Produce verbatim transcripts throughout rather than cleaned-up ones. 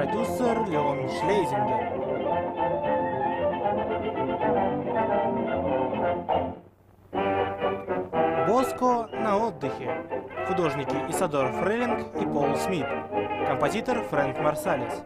продюсер Леон Шлейзингер. Боско на отдыхе. Художники Исадор Фрелинг и Пол Смит. Композитор Фрэнк Марсалес.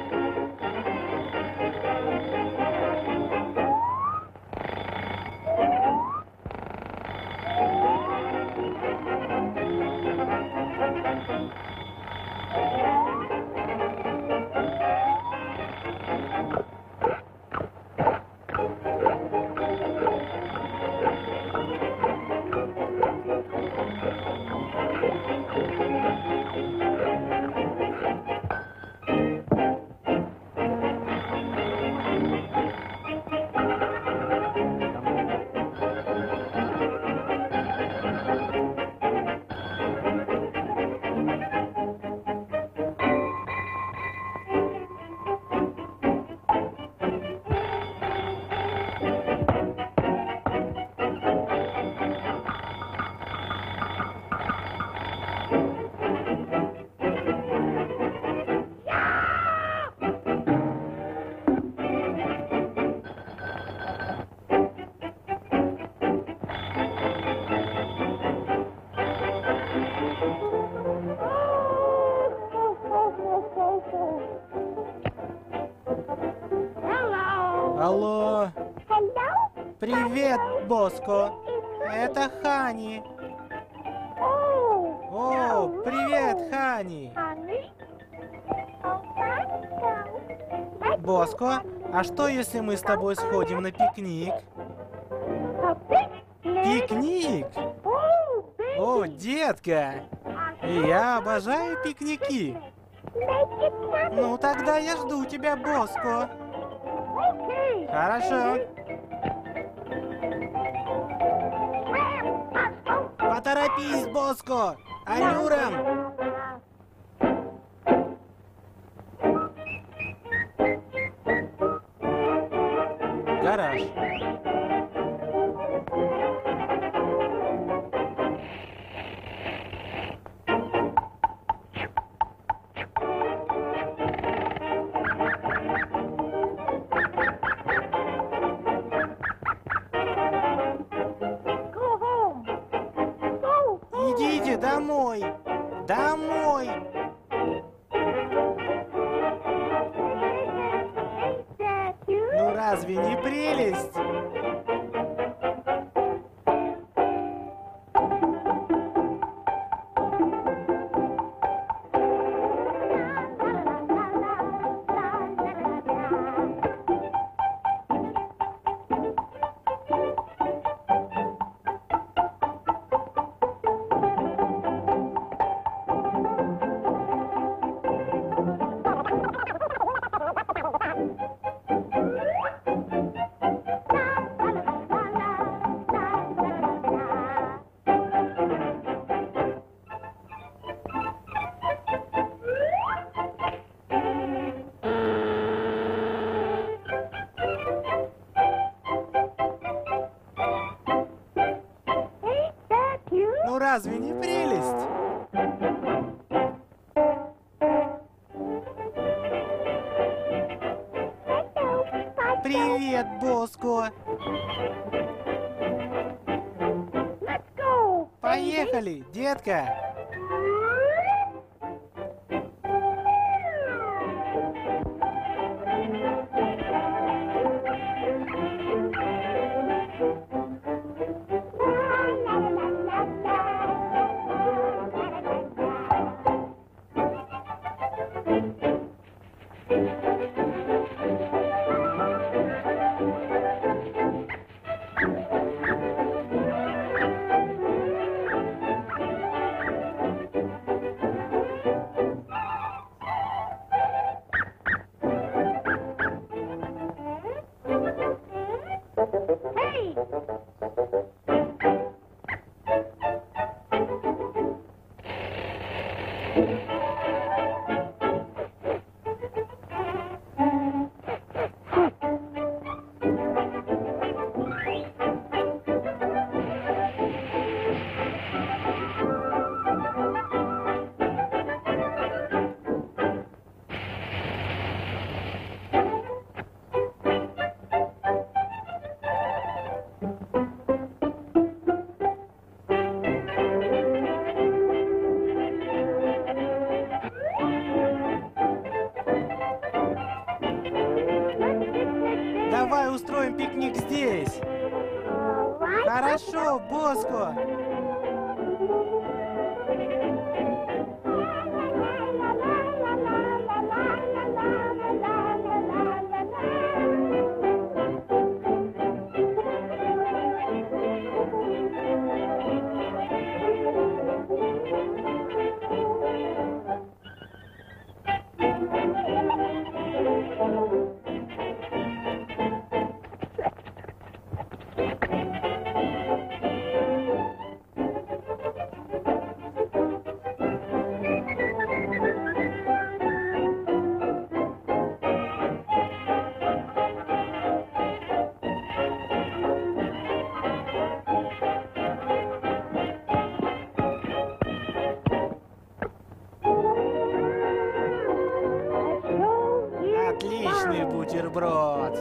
Алло. Привет, Боско. Это Хани. О, привет, Хани. Боско, а что если мы с тобой сходим на пикник? Пикник? О, детка. Я обожаю пикники. Ну, тогда я жду тебя, Боско. Хорошо. Поторопись, Боско! Алюрам! Гараж. Идите домой! Домой! Ну разве не прелесть? Ну разве не прелесть? Привет, Боско! Поехали, детка! здесь. Хорошо, Боско. Отличный бутерброд.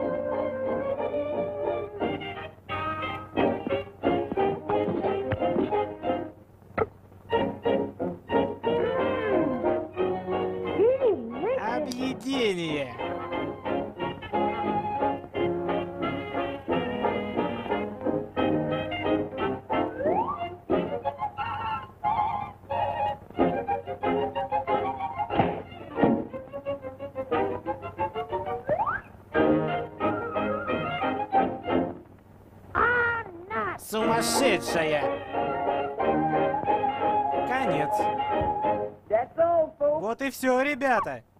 Объедение. Сумасшедшая! Конец. Вот и все, ребята.